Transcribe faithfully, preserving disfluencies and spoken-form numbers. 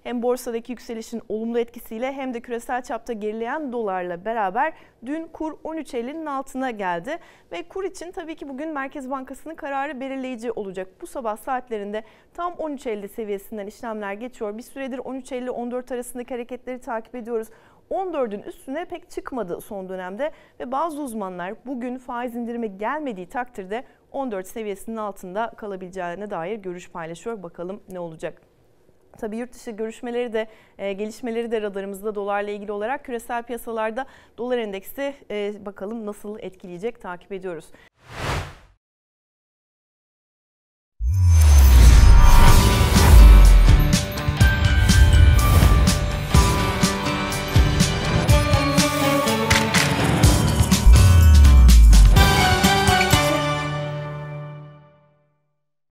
Hem borsadaki yükselişin olumlu etkisiyle hem de küresel çapta gerileyen dolarla beraber dün kur on üç ellinin altına geldi. Ve kur için tabii ki bugün Merkez Bankası'nın kararı belirleyici olacak. Bu sabah saatlerinde tam on üç elli seviyesinden işlemler geçiyor. Bir süredir on üç elli on dört arasındaki hareketleri takip ediyoruz. on dördün üstüne pek çıkmadı son dönemde ve bazı uzmanlar bugün faiz indirimi gelmediği takdirde on dört seviyesinin altında kalabileceğine dair görüş paylaşıyor. Bakalım ne olacak? Tabii yurt dışı görüşmeleri de e, gelişmeleri de radarımızda dolarla ilgili olarak küresel piyasalarda dolar endeksi e, bakalım nasıl etkileyecek takip ediyoruz.